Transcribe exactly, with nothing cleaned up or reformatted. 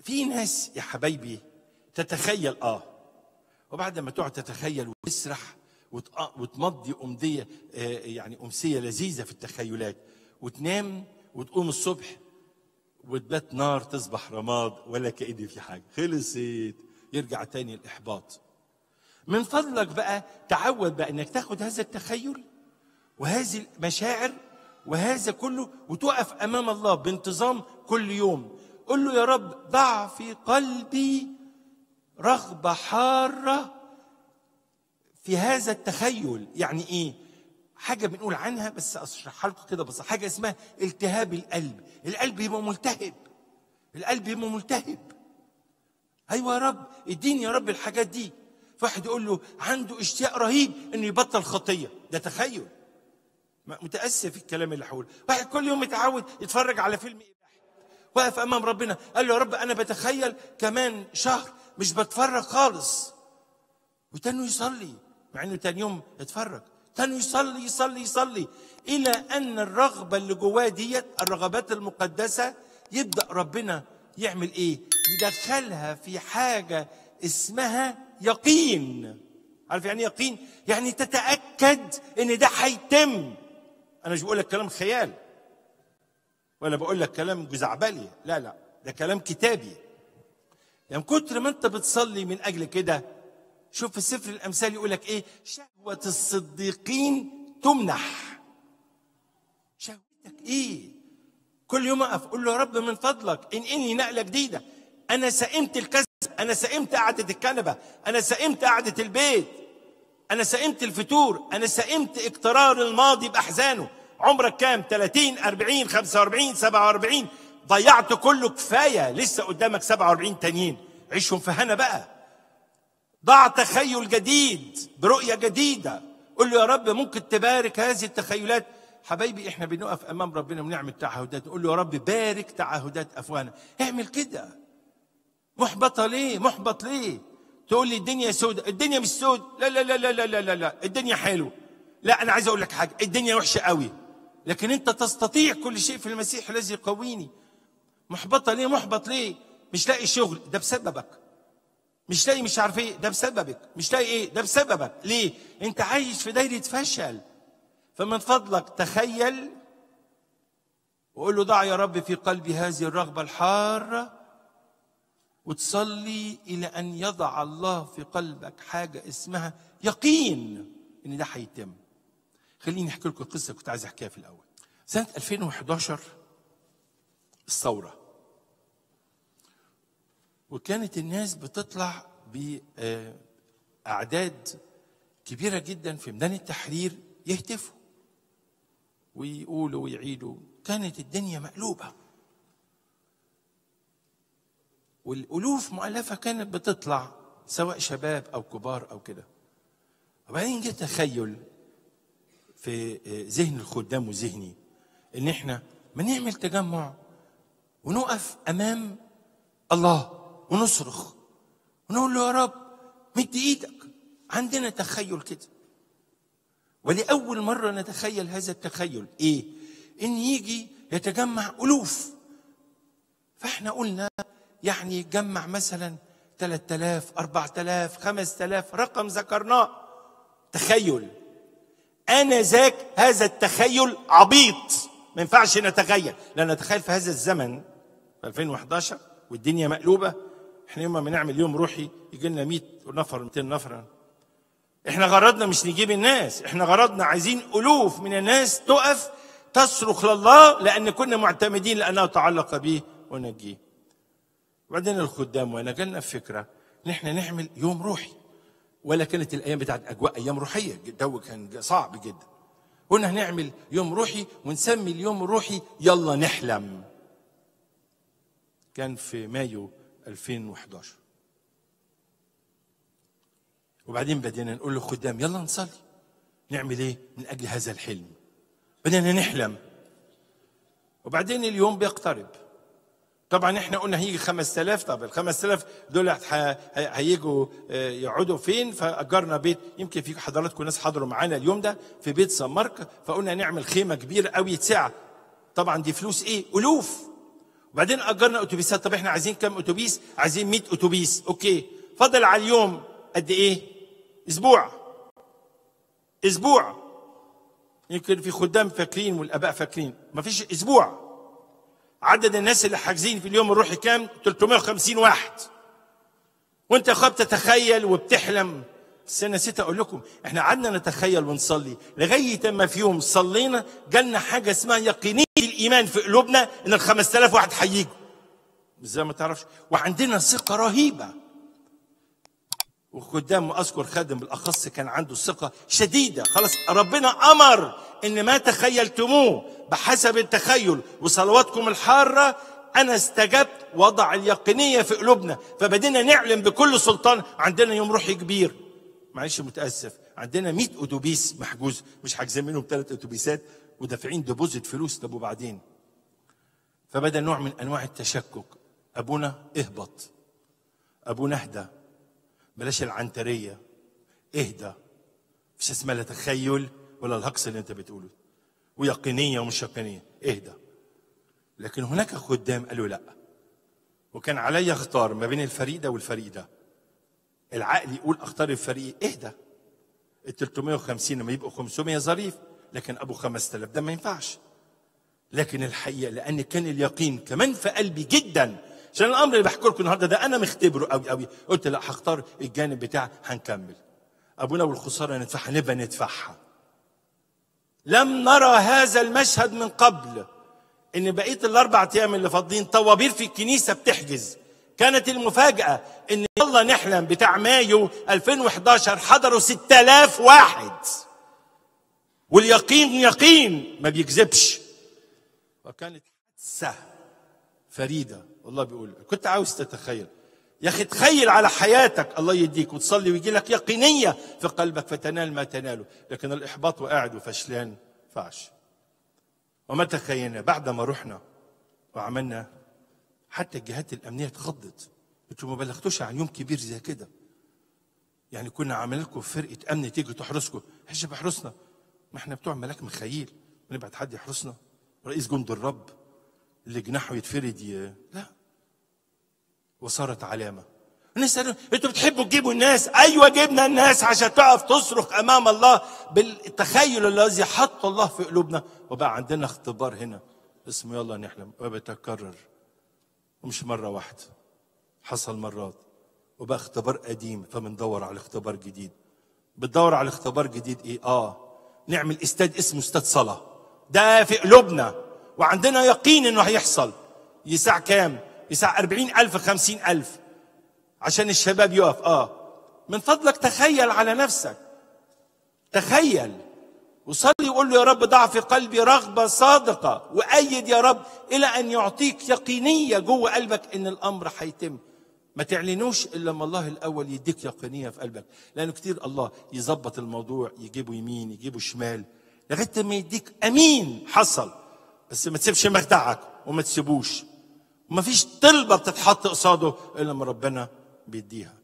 في ناس يا حبايبي تتخيل اه وبعد ما تقعد تتخيل وتسرح وتمضي أمدية يعني أمسية لذيذة في التخيلات، وتنام وتقوم الصبح وتبات نار تصبح رماد ولا كأن في حاجة، خلصت، يرجع تاني الإحباط. من فضلك بقى تعود بقى إنك تاخد هذا التخيل وهذه المشاعر وهذا كله وتقف أمام الله بانتظام كل يوم. قل له يا رب ضع في قلبي رغبة حارة في هذا التخيل. يعني ايه؟ حاجه بنقول عنها بس اشرحها لكم كده بس، حاجه اسمها التهاب القلب. القلب يبقى ملتهب، القلب يبقى ملتهب. ايوه يا رب اديني يا رب الحاجات دي. فواحد يقول له عنده اشتياق رهيب انه يبطل خطيه، ده تخيل. متاسف في الكلام اللي هقوله. واحد كل يوم متعود يتفرج على فيلم اباحي، واقف امام ربنا قال له يا رب انا بتخيل كمان شهر مش بتفرج خالص، وتاني يصلي مع انه تاني يوم اتفرج، تاني يصلي يصلي يصلي الى ان الرغبه اللي جواه ديت الرغبات المقدسه يبدا ربنا يعمل ايه؟ يدخلها في حاجه اسمها يقين. عارف يعني يقين؟ يعني تتاكد ان ده هيتم. انا مش بقول لك كلام خيال ولا بقول لك كلام جزعبلي، لا لا، ده كلام كتابي. يعني كتر ما انت بتصلي من اجل كده، شوف في سفر الامثال يقول لك ايه؟ شهوه الصديقين تمنح. شهوتك ايه؟ كل يوم اقف اقول له يا رب من فضلك انقلني نقله جديده. انا سئمت الكسب، انا سئمت قعده الكنبه، انا سئمت قعده البيت، انا سئمت الفتور، انا سئمت اقترار الماضي باحزانه. عمرك كام؟ ثلاثين أربعين خمسة وأربعين سبعة وأربعين، ضيعت كله، كفايه، لسه قدامك سبعة وأربعين تانيين، عيشهم في هنا بقى. ضع تخيل جديد برؤية جديدة. قل له يا رب ممكن تبارك هذه التخيلات. حبايبي احنا بنقف امام ربنا ونعمل تعهدات، نقول له يا رب بارك تعهدات افواهنا. اعمل كده. محبطة ليه؟ محبط ليه؟ تقول لي الدنيا سودة. الدنيا مش سود، لا لا لا لا لا لا لا، الدنيا حلوة. لا انا عايز اقول لك حاجة، الدنيا وحشة قوي، لكن انت تستطيع كل شيء في المسيح الذي يقويني. محبطة ليه؟ محبط ليه؟ مش لاقي شغل، ده بسببك. مش لاقي مش عارف ايه، ده بسببك. مش لاقي ايه، ده بسببك. ليه؟ انت عايش في دايره فشل. فمن فضلك تخيل وقول له ضع يا رب في قلبي هذه الرغبه الحاره، وتصلي الى ان يضع الله في قلبك حاجه اسمها يقين ان ده هيتم. خليني احكي لكم قصه كنت عايز احكيها في الاول. سنه ألفين وإحداشر الثوره، وكانت الناس بتطلع بأعداد كبيرة جدا في ميدان التحرير يهتفوا ويقولوا ويعيدوا. كانت الدنيا مقلوبة، والألوف مؤلفة كانت بتطلع سواء شباب أو كبار أو كده. وبعدين جه تخيل في ذهن الخدام وذهني إن إحنا ما نعمل تجمع ونقف أمام الله ونصرخ ونقول له يا رب مد ايدك. عندنا تخيل كده، ولأول مرة نتخيل هذا التخيل ايه؟ ان يجي يتجمع ألوف. فاحنا قلنا يعني يتجمع مثلا ثلاثة آلاف أربعة آلاف خمسة آلاف، رقم ذكرناه. تخيل انا ذاك هذا التخيل عبيط، ما ينفعش نتخيل. لان نتخيل في هذا الزمن في ألفين وإحداشر والدنيا مقلوبه. احنا يوم ما نعمل يوم روحي يجي لنا مئة نفر مئتين نفر. احنا غرضنا مش نجيب الناس، احنا غرضنا عايزين الوف من الناس تقف تصرخ لله، لان كنا معتمدين لانه تعلق به ونجيه. وبعدين الخدام وانا جالنا فكره ان احنا نعمل يوم روحي، ولا كانت الايام بتاعت اجواء ايام روحيه، الجو كان صعب جدا. قلنا هنعمل يوم روحي ونسمي اليوم الروحي يلا نحلم. كان في مايو ألفين وإحداشر. وبعدين بدينا نقول للخدام يلا نصلي، نعمل ايه من اجل هذا الحلم. بدينا نحلم، وبعدين اليوم بيقترب. طبعا احنا قلنا هيجي خمسة آلاف. طب ال خمسة آلاف دول هيجوا يقعدوا فين؟ فاجرنا بيت. يمكن في حضراتكم ناس حضروا معانا اليوم ده في بيت سان مارك، فقلنا نعمل خيمه كبيره قوي يتسع. طبعا دي فلوس ايه؟ الوف. وبعدين اجرنا اتوبيسات. طب احنا عايزين كام اتوبيس؟ عايزين مية اتوبيس. اوكي، فضل على اليوم قد ايه؟ اسبوع. اسبوع. يمكن في خدام فاكرين والاباء فاكرين، مفيش اسبوع. عدد الناس اللي حاجزين في اليوم الروحي كام؟ ثلاثمائة وخمسين واحد. وانت يا اخويا بتتخيل وبتحلم. بس انا نسيت اقول لكم، احنا قعدنا نتخيل ونصلي لغايه اما في يوم صلينا جالنا حاجه اسمها يقينيه الايمان في قلوبنا ان ال خمسة آلاف واحد هيجوا. ازاي ما تعرفش؟ وعندنا ثقه رهيبه. وقدام اذكر خادم بالاخص كان عنده ثقه شديده، خلاص ربنا امر ان ما تخيلتموه بحسب التخيل وصلواتكم الحاره انا استجبت، وضع اليقينيه في قلوبنا، فبدينا نعلن بكل سلطان. عندنا يوم روحي كبير، معلش متاسف، عندنا مية اتوبيس محجوز، مش حاجزين منهم ثلاث اتوبيسات ودافعين ديبوزيت فلوس. طب وبعدين؟ فبدا نوع من انواع التشكك. ابونا اهبط، ابونا اهدى، بلاش العنتريه، اهدى. مش اسمها لا تخيل ولا الهجص اللي انت بتقوله، ويقينيه ومش يقينيه، اهدى. لكن هناك خدام قالوا لا، وكان علي اختار ما بين الفريق ده والفريق ده. العقل يقول اختار الفريق. اهدى، ال ثلاثمائة وخمسين لما يبقوا خمسمائة ظريف، لكن ابو خمسة آلاف ده ما ينفعش. لكن الحقيقه لان كان اليقين كمان في قلبي جدا، عشان الامر اللي بحكي لكم النهارده ده انا مختبره قوي قوي، قلت لا هختار الجانب بتاع هنكمل. ابونا والخساره ندفعها، نبقى ندفعها. لم نرى هذا المشهد من قبل، ان بقيه الاربع ايام اللي فاضلين طوابير في الكنيسه بتحجز. كانت المفاجاه ان يلا نحلم بتاع مايو ألفين وإحداشر حضروا ستة آلاف واحد، واليقين يقين ما بيكذبش. وكانت حادثه فريده. والله بيقول كنت عاوز تتخيل يا اخي، تخيل على حياتك الله يديك وتصلي ويجي لك يقينيه في قلبك فتنال ما تناله. لكن الاحباط وقاعد وفشلان ما ينفعش. وما تخيلنا بعد ما رحنا وعملنا، حتى الجهات الامنيه اتخضت، انتوا ما بلغتوش عن يوم كبير زي كده. يعني كنا عاملين لكم فرقه امن تيجي تحرسكم. ايش بيحرسنا؟ ما احنا بتوع ملاك مخيل ونبعت حد يحرسنا؟ رئيس جند الرب اللي جناحه يتفرد ي... لا. وصارت علامه. الناس قالوا انتوا بتحبوا تجيبوا الناس. ايوه جبنا الناس عشان تقف تصرخ امام الله بالتخيل الذي حط الله في قلوبنا. وبقى عندنا اختبار هنا اسمه يلا نحلم، وبيتكرر ومش مره واحده، حصل مرات، وبقى اختبار قديم. فبندور على اختبار جديد. بتدور على اختبار جديد ايه؟ اه نعمل استاد اسمه استاد صلاه. ده في قلوبنا وعندنا يقين انه هيحصل. يساع كام؟ يساع أربعين ألف خمسين ألف عشان الشباب يقف. اه من فضلك تخيل على نفسك، تخيل وصلي وقول له يا رب ضع في قلبي رغبه صادقه، وايد يا رب الى ان يعطيك يقينيه جوه قلبك ان الامر هيتم. ما تعلنوش الا لما الله الاول يديك يقينيه في قلبك، لانه كتير الله يظبط الموضوع، يجيبه يمين يجيبه شمال لغايه ما يديك امين حصل. بس ما تسيبش مخدعك وما تسيبوش. وما فيش طلبه بتتحط قصاده الا لما ربنا بيديها.